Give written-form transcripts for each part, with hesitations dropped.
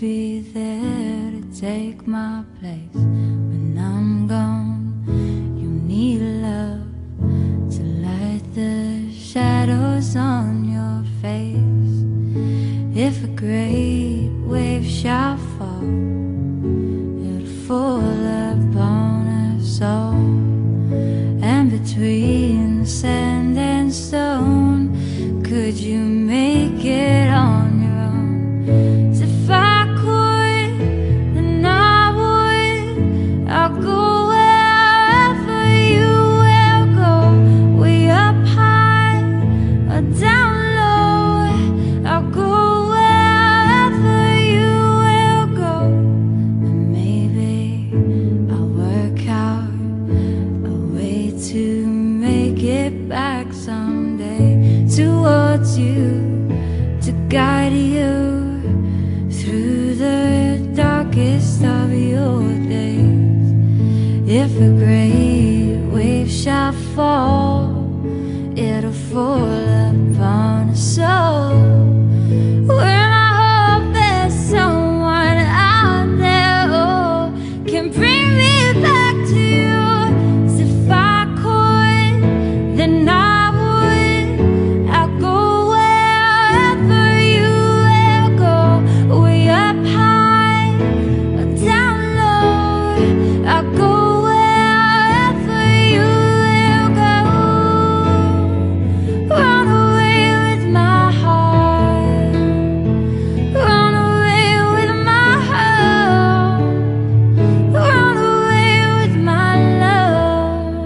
be there to take my place when I'm gone. You need love to light the shadows on your face. If a great wave shall fall, it'll fall upon us all. And between the sand and stone, could you make it on your own? 'Cause if I could, then I would. I'll go wherever you will go, way up high or down low. I'll go wherever you will go, and maybe I'll work out a way to make it back someday towards you, to guide you through the darkest of your days. If a great wave shall fall, it'll fall upon us all. When I hope there's someone out there who can bring me back to you. 'Cause if I could, then I would. I'll go wherever you will go, way up high or down low. I'll go wherever you will go. Run away with my heart, run away with my heart, run away with my love.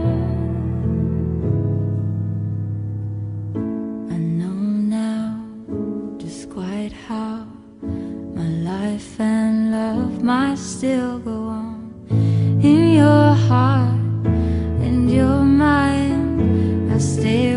I know now just quite how my life and love might still go on. In your heart and your mind, I stay